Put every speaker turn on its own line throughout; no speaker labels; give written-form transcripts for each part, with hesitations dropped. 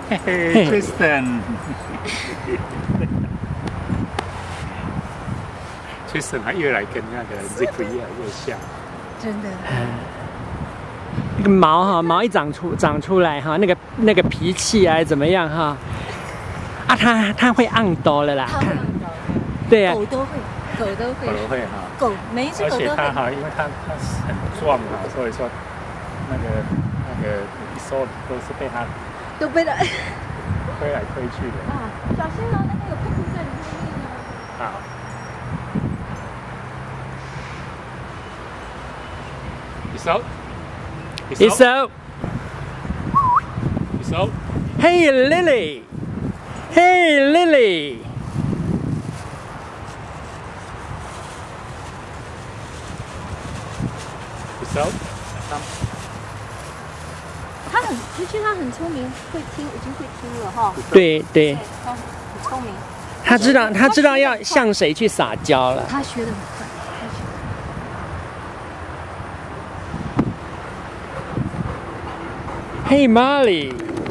嘿嘿 ，Tristan，Tristan 他越来跟那个 Zippy 越来越像，
真的。
那个毛哈，毛一长出来哈，那个脾气啊怎么样哈？啊，它会按多了啦。
它会按多。
对呀。
狗都会，狗都会。
狗都会哈。
狗每一只狗都会。
而且它哈，因为它很壮哈，所以说那个一收都是被它。
都被它
推来推去的
啊！小心哦，那个有屁股在里面呢。
好。Isolde.
Hey Lily. Hey Lily.
Isolde.
其实他很聪明，会听，已经会听了哈。
对对。
他很聪明。
他知道要向谁去撒娇了。
他学得很快。
Hey Marley.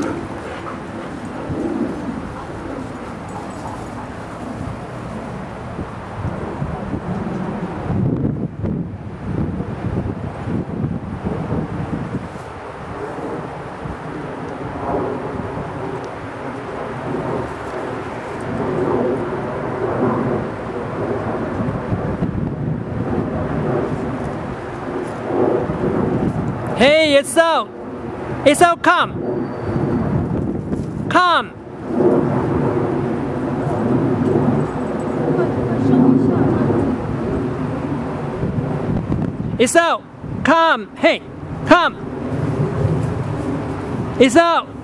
Hey, Isolde. Isolde, come. Come. Isolde, come. Hey, come. Isolde.